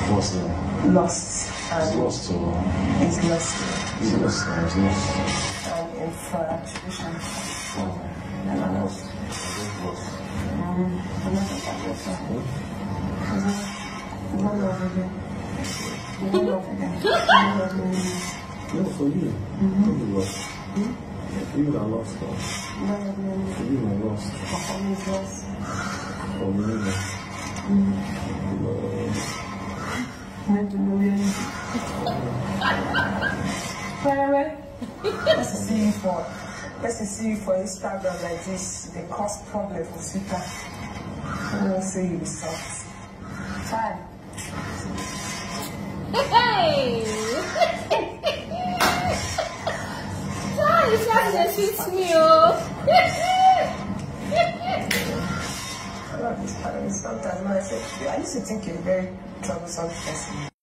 What's that? Lost. It's lost or? It's lost. It's lost or it's lost? And infatuation. Oh, Never lost. Lost. No love again. No love again. No, for you. You lost. You are lost. No love again. You are lost. My family is lost. For me, Pere, let's see you for Instagram like this. They cause problem for Twitter. I don't say you soft. Fine. Hey! It's not gonna shoot me, oh! I love this part of it sometimes. I used to think you're a very troublesome person.